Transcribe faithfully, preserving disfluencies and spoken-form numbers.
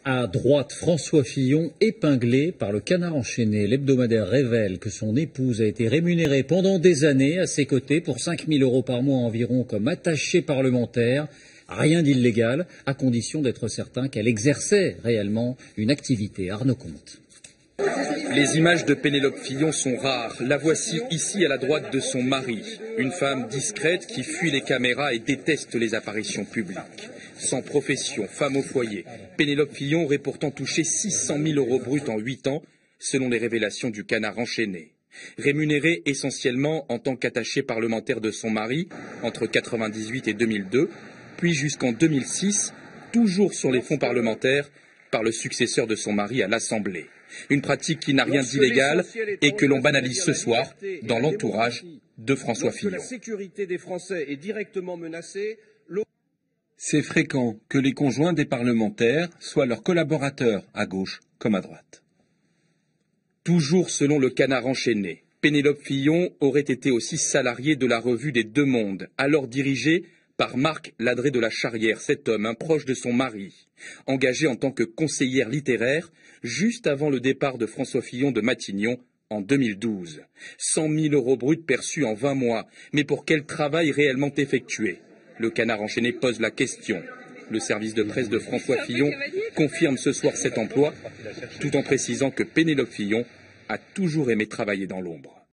À droite, François Fillon, épinglé par le Canard enchaîné. L'hebdomadaire révèle que son épouse a été rémunérée pendant des années à ses côtés pour cinq mille euros par mois environ comme attachée parlementaire. Rien d'illégal, à condition d'être certain qu'elle exerçait réellement une activité. Arnaud Comte. Les images de Pénélope Fillon sont rares. La voici ici à la droite de son mari. Une femme discrète qui fuit les caméras et déteste les apparitions publiques. Sans profession, femme au foyer, Pénélope Fillon aurait pourtant touché six cent mille euros bruts en huit ans, selon les révélations du Canard enchaîné. Rémunérée essentiellement en tant qu'attachée parlementaire de son mari entre quatre-vingt-dix-huit et deux mille deux, puis jusqu'en deux mille six, toujours sur les fonds parlementaires, par le successeur de son mari à l'Assemblée. Une pratique qui n'a rien d'illégal et que l'on banalise ce soir dans l'entourage de François Fillon. La sécurité des Français est directement menacée. C'est fréquent que les conjoints des parlementaires soient leurs collaborateurs, à gauche comme à droite. Toujours selon le Canard enchaîné, Pénélope Fillon aurait été aussi salariée de la revue des Deux Mondes, alors dirigée par Marc Ladré de la Charrière, cet homme, un proche de son mari, engagé en tant que conseillère littéraire juste avant le départ de François Fillon de Matignon en deux mille douze. cent mille euros bruts perçus en vingt mois, mais pour quel travail réellement effectué? Le Canard enchaîné pose la question. Le service de presse de François Fillon confirme ce soir cet emploi, tout en précisant que Pénélope Fillon a toujours aimé travailler dans l'ombre.